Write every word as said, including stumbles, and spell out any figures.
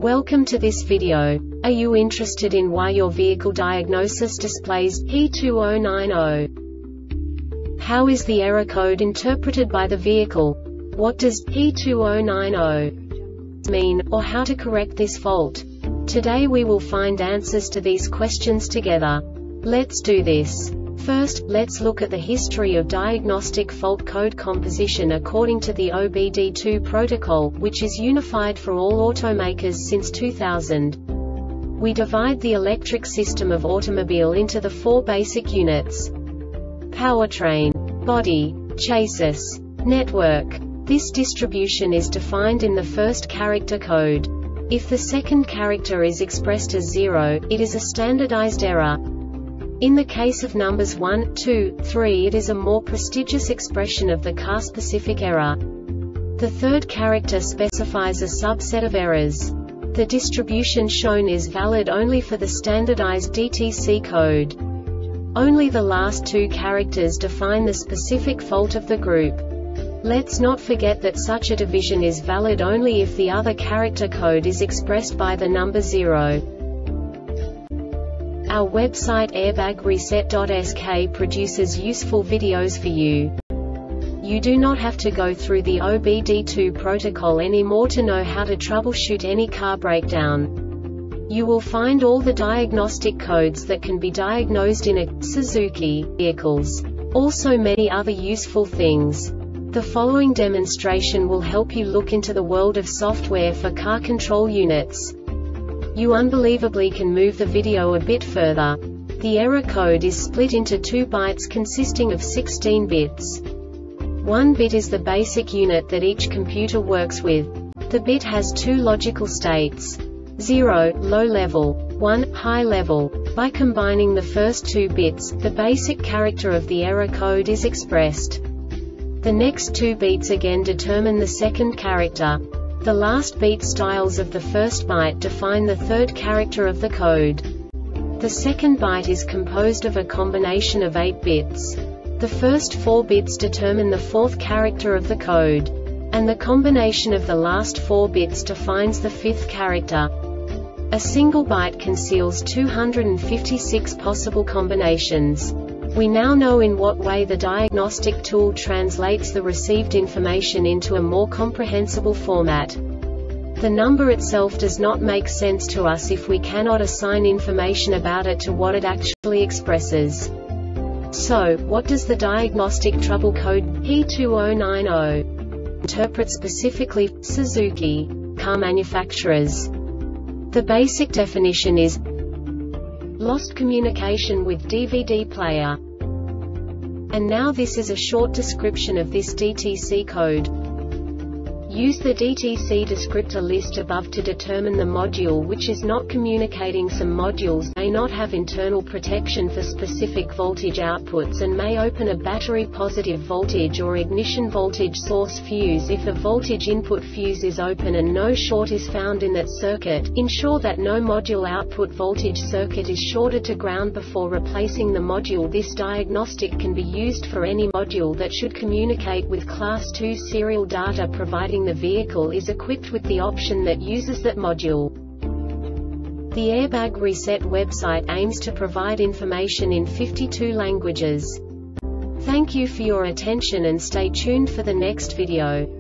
Welcome to this video. Are you interested in why your vehicle diagnosis displays P two zero nine zero? How is the error code interpreted by the vehicle? What does P two zero nine zero mean, or how to correct this fault? Today we will find answers to these questions together. Let's do this. First, let's look at the history of diagnostic fault code composition according to the O B D two protocol, which is unified for all automakers since two thousand. We divide the electric system of automobile into the four basic units: powertrain, body, chassis, network. This distribution is defined in the first character code. If the second character is expressed as zero, it is a standardized error. In the case of numbers one, two, three, it is a more prestigious expression of the car-specific error. The third character specifies a subset of errors. The distribution shown is valid only for the standardized D T C code. Only the last two characters define the specific fault of the group. Let's not forget that such a division is valid only if the other character code is expressed by the number zero. Our website airbag reset dot S K produces useful videos for you. You do not have to go through the O B D two protocol anymore to know how to troubleshoot any car breakdown. You will find all the diagnostic codes that can be diagnosed in a Suzuki vehicles. Also many other useful things. The following demonstration will help you look into the world of software for car control units. You unbelievably can move the video a bit further. The error code is split into two bytes consisting of sixteen bits. One bit is the basic unit that each computer works with. The bit has two logical states: zero, low level, one, high level. By combining the first two bits, the basic character of the error code is expressed. The next two beats again determine the second character. The last beat styles of the first byte define the third character of the code. The second byte is composed of a combination of eight bits. The first four bits determine the fourth character of the code. And the combination of the last four bits defines the fifth character. A single byte conceals two hundred fifty-six possible combinations. We now know in what way the diagnostic tool translates the received information into a more comprehensible format. The number itself does not make sense to us if we cannot assign information about it to what it actually expresses. So, what does the diagnostic trouble code P two zero nine zero interpret specifically for Suzuki car manufacturers? The basic definition is lost communication with D V D player. And now this is a short description of this D T C code. Use the D T C descriptor list above to determine the module which is not communicating. Some modules may not have internal protection for specific voltage outputs and may open a battery positive voltage or ignition voltage source fuse. If a voltage input fuse is open and no short is found in that circuit, ensure that no module output voltage circuit is shorted to ground before replacing the module. This diagnostic can be used for any module that should communicate with class two serial data, providing the vehicle is equipped with the option that uses that module. The Airbag Reset website aims to provide information in fifty-two languages. Thank you for your attention and stay tuned for the next video.